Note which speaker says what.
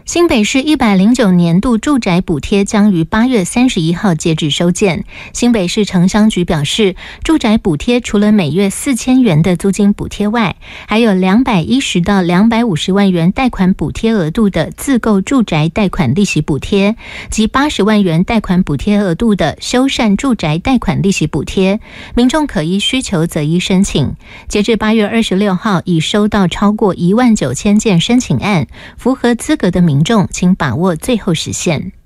Speaker 1: 新北市109年度住宅补贴将于8月31号截止收件。新北市城乡局表示，住宅补贴除了每月4000元的租金补贴外，还有210到250万元贷款补贴额度的自购住宅贷款利息补贴，及80万元贷款补贴额度的修缮住宅贷款利息补贴，民众可依需求择一申请。截至8月26号，已收到超过19000件申请案，符合资格的民众请把握最后时限。